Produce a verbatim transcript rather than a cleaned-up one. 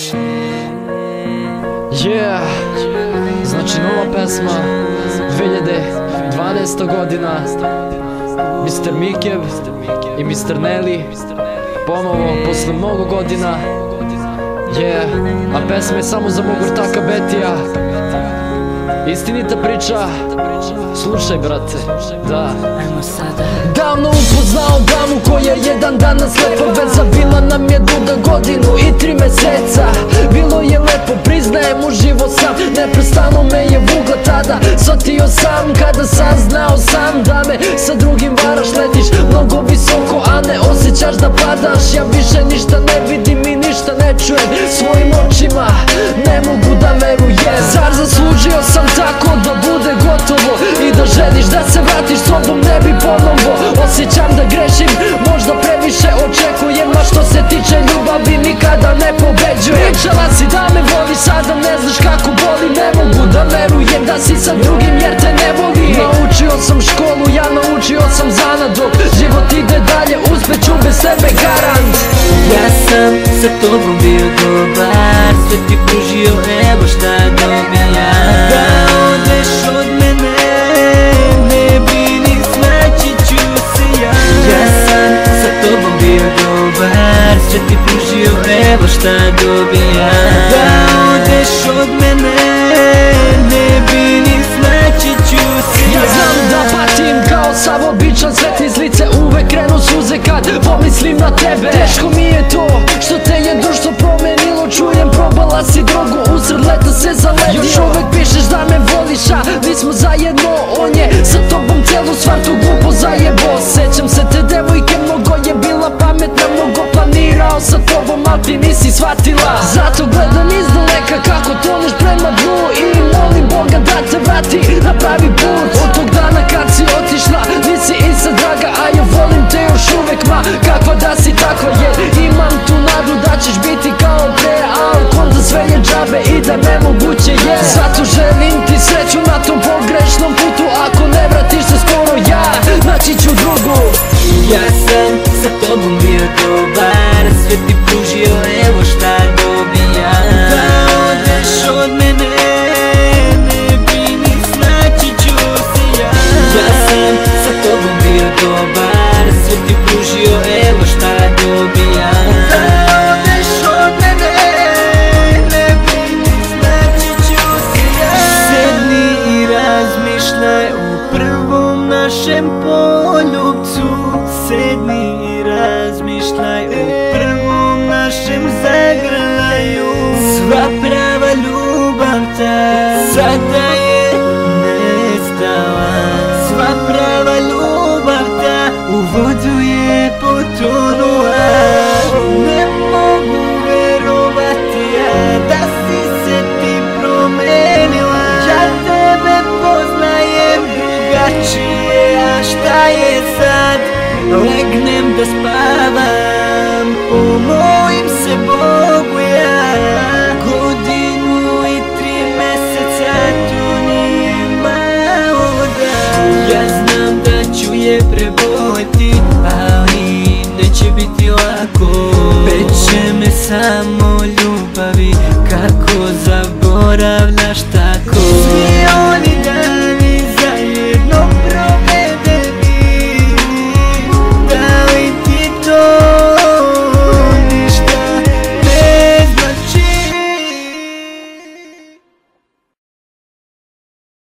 Yeah, znači nova pesma, dve hiljade dvanaesta godina, mister Mikev i mister Nelly, ponovo posle mnogo godina. Yeah, a pesma je samo za mog ortaka Betija, istinita priča, slušaj brate, da. Davno upoznao damu koja jedan danas lepo veza, bila nam je duga godinu i tri meseca. Bilo je lepo, priznajem, uživo sam, neprestano me je vugla tada. Shvatio sam kada saznao sam da me sa drugim varaš. Letiš mnogo visoko, a ne osjećaš da padaš. Ja više ništa ne vidim i ništa ne čujem svojim očima, ne mogu da verujem. Zar zaslužio sam tako da bude gotovo i da želiš da se vratiš sobom, ne bi ponovo. Osjećam da grešim, možda previše očekujem, a što se tiče ljubavi nikada ne pobeđujem. Pričala si da me voliš, sada ne znaš kako boli. Ne mogu da verujem da si sa drugim jer te ne voli. Naučio sam školu, ja naučio sam zanat, dok život ide dalje uspeću bez tebe garant. Ja sam sa tobom bio dobar, sve ti pružio, evo šta dobijam. Da odeš od mene, ne bili snaći ću se ja. Ja sam sa tobom bio dobar, sve ti pružio, evo šta dobijam. Da odeš od mene, ne bili snaći ću se ja. Ja znam da patim kao sav običan svet, iz lice uvek krenu suze kad pomislim na tebe. Teško mi je to što te je društvo promenilo, čujem probala si drogu, usred leta se zaletio. Još uvek pišeš da me voliš, a nismo zajedno. On je sa tobom celu stvar tu glupo zajebo. Sećam se te devojke, mnogo je bila pametna, mnogo planirao sa tobom, al ti nisi shvatila. Zato gledam izdaleka kako toneš prema dnu i molim Boga da te vrati na pravi put. Od tog dana kad si otišla nisi i sad draga, a ja volim te još uvek, ma kakva da si takva. Jer imam tu nadu da ćeš biti kao pre, al konda sve je džabe i da nemoguće je. Zato želim ti sreću na tom pogrešnom putu, ako ne vratiš se skoro ja naći ću drugu. Ja sam sa tobom bio dobar, sve ti pružio, evo šta dobijam. Da odeš od mene, ne bili snaći ću se ja. Ja sam sa tobom bio dobar, sve ti pružio, evo šta dobijam. Da odeš od mene, ne bili snaći ću se ja. Sedni i razmišljaj u prvom našem poljubcu. Sedni i razmišljaj u prvom našem zagrljaju. Sva prava ljubav ta sada je nestala. Sva prava ljubav ta u vodu je potonula. Ne mogu verovati ja da si se ti promenila. Ja tebe poznajem drugačije, a šta je sad? Legnem da spavam, umojim se Bogu ja. Godinu i tri meseca to nije malo da. Ja znam da ću je preboleti, ali neće biti lako. Peče me samo ljubavi, kako zaboraviti.